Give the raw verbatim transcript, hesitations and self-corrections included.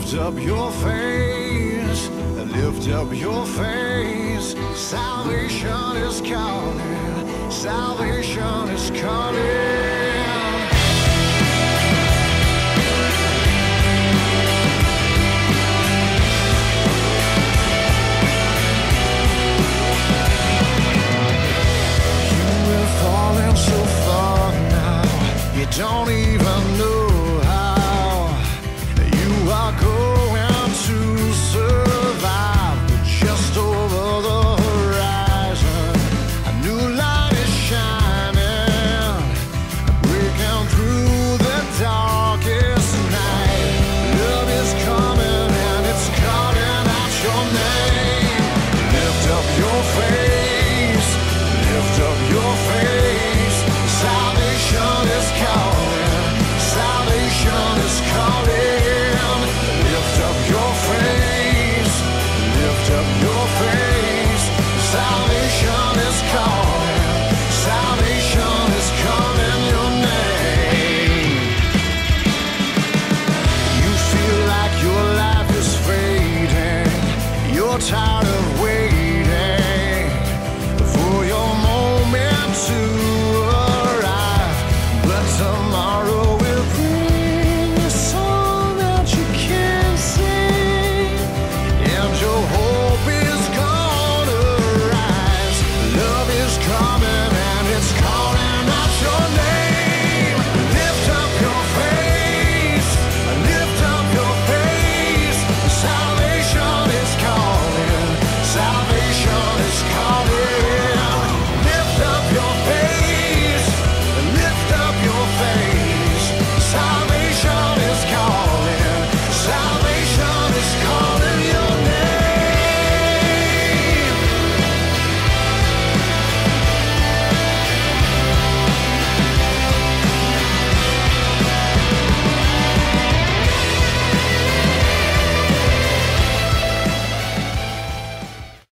Lift up your face, lift up your face. Salvation is calling, salvation is calling. So far now, you don't even know how you are going to survive. But just over the horizon, a new light is shining, breaking through the darkest night. Love is coming and it's calling out your name. Lift up your face, lift up your face. Salvation is calling, salvation is calling. Lift up your face, lift up your face. Salvation is calling, salvation is calling your name. You feel like your life is fading, you're tired of waiting for your moment to